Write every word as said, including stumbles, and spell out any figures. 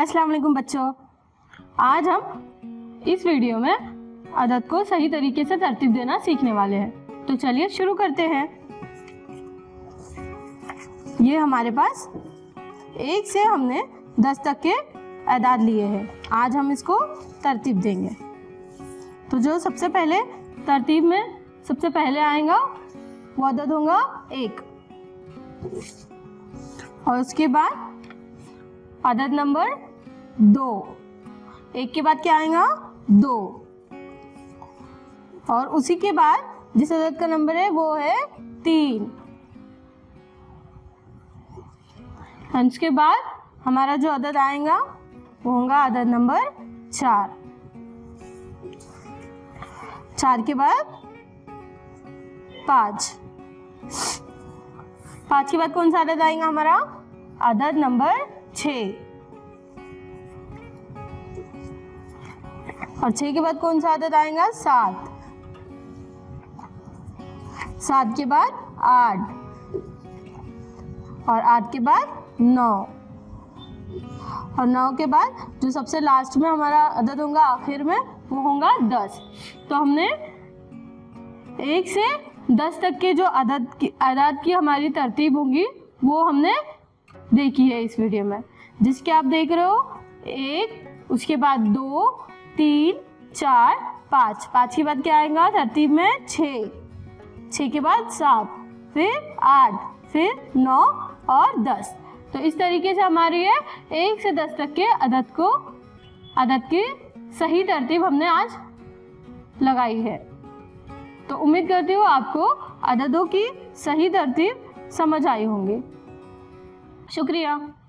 अस्सलाम वालेकुम बच्चों, आज हम इस वीडियो में अदद को सही तरीके से तरतीब देना सीखने वाले हैं। तो चलिए शुरू करते हैं। ये हमारे पास एक से हमने दस तक के अदाद लिए हैं। आज हम इसको तरतीब देंगे। तो जो सबसे पहले तरतीब में सबसे पहले आएगा वो अदद होगा एक, और उसके बाद अदद नंबर दो। एक के बाद क्या आएगा? दो। और उसी के बाद जिस अदद का नंबर है वो है तीन। उसके बाद हमारा जो अदद आएगा वो होगा अदद नंबर चार। चार के बाद पाँच। पाँच के बाद कौन सा अदद आएगा हमारा? अदद नंबर छः। और छः के बाद कौन सा अदद आएगा? सात। सात के बाद आठ, और आठ के बाद नौ, और नौ के बाद जो सबसे लास्ट में हमारा अदद होगा आखिर में वो होगा दस। तो हमने एक से दस तक के जो अदद की अदाद की हमारी तरतीब होंगी वो हमने देखी है इस वीडियो में, जिसके आप देख रहे हो एक, उसके बाद दो, तीन, चार, पाँच। पाँच के बाद क्या आएगा तरतीब में? छः। छः के बाद सात, फिर आठ, फिर नौ और दस। तो इस तरीके से हमारी है एक से दस तक के अदद को अदद की सही तरतीब हमने आज लगाई है। तो उम्मीद करती हूँ आपको अददों की सही तरतीब समझ आई होंगी। शुक्रिया।